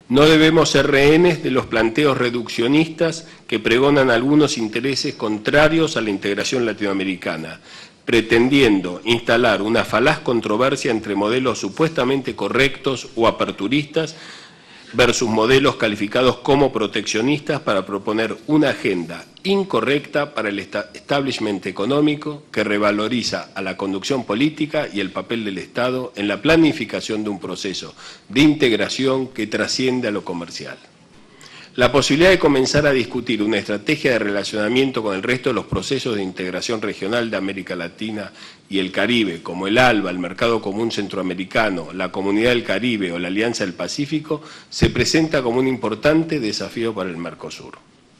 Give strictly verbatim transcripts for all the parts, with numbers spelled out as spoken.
No debemos ser rehenes de los planteos reduccionistas que pregonan algunos intereses contrarios a la integración latinoamericana, pretendiendo instalar una falaz controversia entre modelos supuestamente correctos o aperturistas versus modelos calificados como proteccionistas para proponer una agenda incorrecta para el establishment económico que revaloriza a la conducción política y el papel del Estado en la planificación de un proceso de integración que trasciende a lo comercial. La posibilidad de comenzar a discutir una estrategia de relacionamiento con el resto de los procesos de integración regional de América Latina y el Caribe, como el ALBA, el Mercado Común Centroamericano, la Comunidad del Caribe o la Alianza del Pacífico, se presenta como un importante desafío para el Mercosur.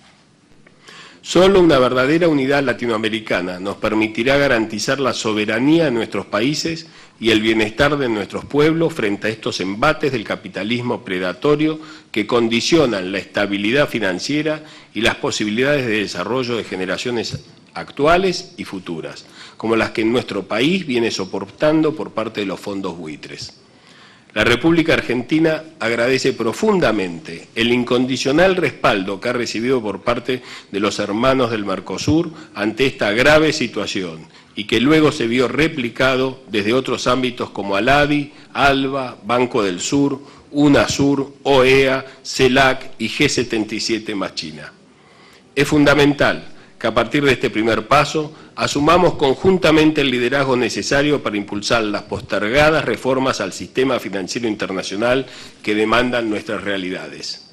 Solo una verdadera unidad latinoamericana nos permitirá garantizar la soberanía de nuestros países y el bienestar de nuestros pueblos frente a estos embates del capitalismo predatorio que condicionan la estabilidad financiera y las posibilidades de desarrollo de generaciones actuales y futuras, como las que en nuestro país viene soportando por parte de los fondos buitres. La República Argentina agradece profundamente el incondicional respaldo que ha recibido por parte de los hermanos del Mercosur ante esta grave situación y que luego se vio replicado desde otros ámbitos como ALADI, ALBA, Banco del Sur, UNASUR, O E A, CELAC y G setenta y siete más China. Es fundamental que a partir de este primer paso asumamos conjuntamente el liderazgo necesario para impulsar las postergadas reformas al sistema financiero internacional que demandan nuestras realidades.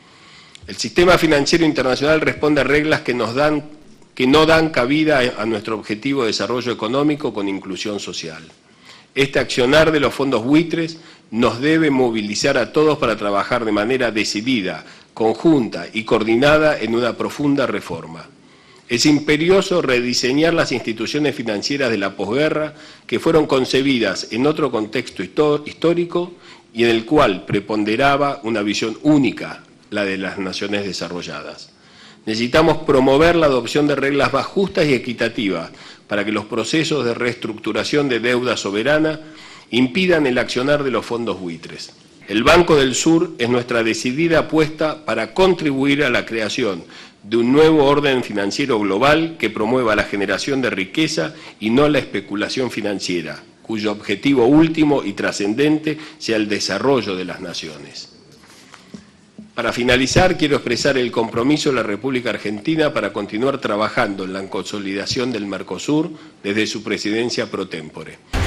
El sistema financiero internacional responde a reglas que, nos dan, que no dan cabida a nuestro objetivo de desarrollo económico con inclusión social. Este accionar de los fondos buitres nos debe movilizar a todos para trabajar de manera decidida, conjunta y coordinada en una profunda reforma. Es imperioso rediseñar las instituciones financieras de la posguerra que fueron concebidas en otro contexto histórico y en el cual preponderaba una visión única, la de las naciones desarrolladas. Necesitamos promover la adopción de reglas más justas y equitativas para que los procesos de reestructuración de deuda soberana impidan el accionar de los fondos buitres. El Banco del Sur es nuestra decidida apuesta para contribuir a la creación de un nuevo orden financiero global que promueva la generación de riqueza y no la especulación financiera, cuyo objetivo último y trascendente sea el desarrollo de las naciones. Para finalizar, quiero expresar el compromiso de la República Argentina para continuar trabajando en la consolidación del Mercosur desde su presidencia pro tempore.